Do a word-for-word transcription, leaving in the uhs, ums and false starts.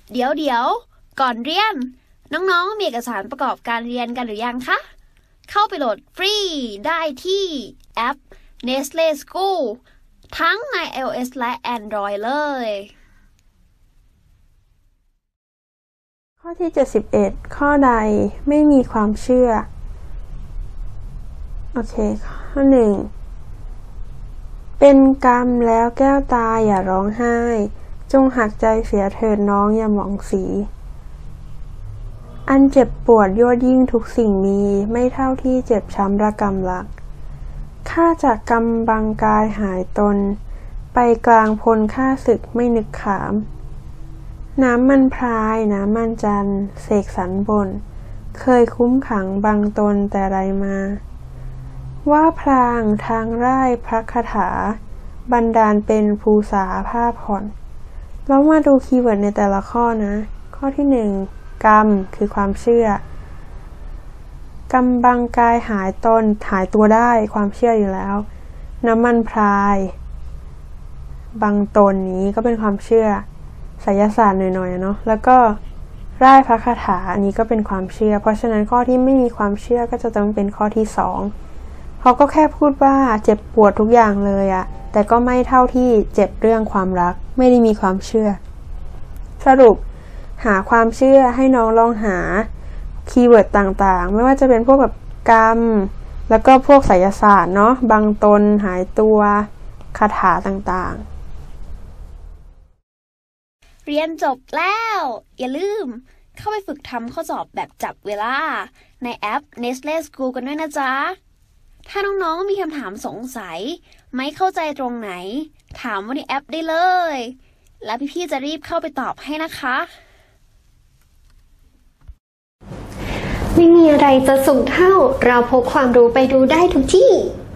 เดี๋ยวเดี๋ยวก่อนเรียนน้องๆมีเอกสารประกอบการเรียนกันหรือยังคะเข้าไปโหลดฟรีได้ที่แอป Nestle School ทั้งใน iOS และ Android เลยข้อที่เจ็ดสิบเอ็ดข้อใดไม่มีความเชื่อโอเคข้อหนึ่งเป็นกรรมแล้วแก้วตาอย่าร้องไห้จงหักใจเสียเถิดน้องอย่าหมองสีอันเจ็บปวดยั่วยิ่งทุกสิ่งมีไม่เท่าที่เจ็บช้ำระกำลักข้าจากกำบังกายหายตนไปกลางพลข้าศึกไม่นึกขามน้ำมันพรายน้ำมันจันเสกสรรบนเคยคุ้มขังบังตนแต่ไรมาว่าพลางทางไร่พระคาถาบันดาลเป็นภูษาผ้าผ่อนแล้วมาดูคีย์เวิร์ดในแต่ละข้อนะข้อที่หนึ่งกรรมคือความเชื่อกำบังกายหายตนหายตัวได้ความเชื่ออยู่แล้วน้ำมันพรายบังตนนี้ก็เป็นความเชื่อไสยศาสตร์หน่อยๆเนาะแล้วก็ร่ายพระคาถาอันนี้ก็เป็นความเชื่อเพราะฉะนั้นข้อที่ไม่มีความเชื่อก็จะต้องเป็นข้อที่สองเขาก็แค่พูดว่าเจ็บปวดทุกอย่างเลยอะแต่ก็ไม่เท่าที่เจ็บเรื่องความรักไม่ได้มีความเชื่อสรุปหาความเชื่อให้น้องลองหาคีย์เวิร์ดต่างๆไม่ว่าจะเป็นพวกแบบกรรมแล้วก็พวกไสยศาสตร์เนาะบังตนหายตัวคาถาต่างๆเรียนจบแล้วอย่าลืมเข้าไปฝึกทำข้อสอบแบบจับเวลาในแอป Nestle School กันด้วยนะจ๊ะถ้าน้องๆมีคำถามสงสัยไม่เข้าใจตรงไหนถามว่าในแอปได้เลยแล้วพี่ๆจะรีบเข้าไปตอบให้นะคะไม่มีอะไรจะสูงเท่าเราพกความรู้ไปดูได้ทุกที่